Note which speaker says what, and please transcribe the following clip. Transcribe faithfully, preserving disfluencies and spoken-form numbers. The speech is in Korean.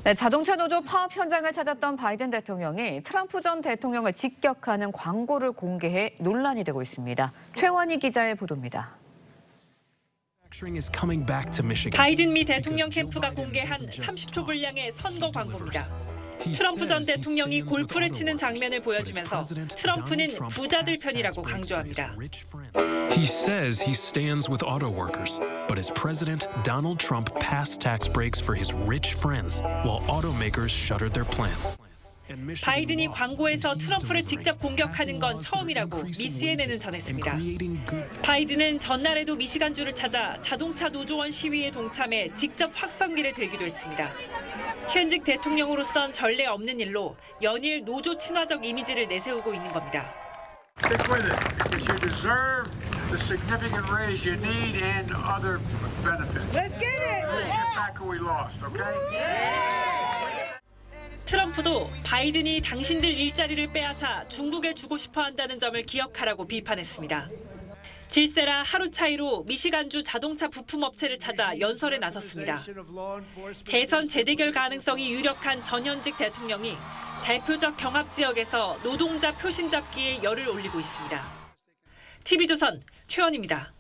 Speaker 1: 네, 자동차 노조 파업 현장을 찾았던 바이든 대통령이 트럼프 전 대통령을 직격하는 광고를 공개해 논란이 되고 있습니다. 최원희 기자의 보도입니다.
Speaker 2: 바이든 미 대통령 캠프가 공개한 삼십 초 분량의 선거 광고입니다. 트럼프 전 대통령이 골프를 치는 장면을 보여주면서 트럼프는 부자들 편이라고 강조합니다.
Speaker 3: He says he stands with auto workers, but as president, Donald Trump passed tax breaks for his rich friends while automakers shuttered their plants.
Speaker 2: 바이든이 광고에서 트럼프를 직접 공격하는 건 처음이라고 미 씨엔엔은 전했습니다. 바이든은 전날에도 미시간주를 찾아 자동차 노조원 시위에 동참해 직접 확성기를 들기도 했습니다. 현직 대통령으로선 전례 없는 일로 연일 노조 친화적 이미지를 내세우고 있는 겁니다.
Speaker 4: Stick with it. Because you deserve the significant raise you need and other benefits.
Speaker 5: Let's get it.
Speaker 4: Let's get back what we lost, okay?
Speaker 2: 트럼프도 바이든이 당신들 일자리를 빼앗아 중국에 주고 싶어 한다는 점을 기억하라고 비판했습니다. 질세라 하루 차이로 미시간주 자동차 부품업체를 찾아 연설에 나섰습니다. 대선 재대결 가능성이 유력한 전현직 대통령이 대표적 경합 지역에서 노동자 표심 잡기에 열을 올리고 있습니다. 티비조선 최원희입니다.